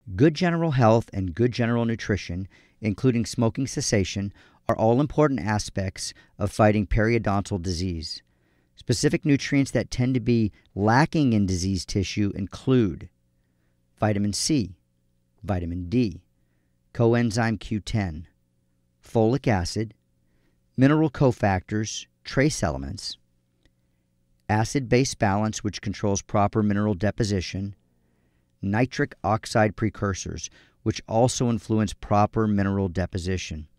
Good general health and good general nutrition, including smoking cessation, are all important aspects of fighting periodontal disease. Specific nutrients that tend to be lacking in diseased tissue include vitamin C, vitamin D, coenzyme Q10, folic acid, mineral cofactors, trace elements, acid-base balance, which controls proper mineral deposition, nitric oxide precursors, which also influence proper mineral deposition.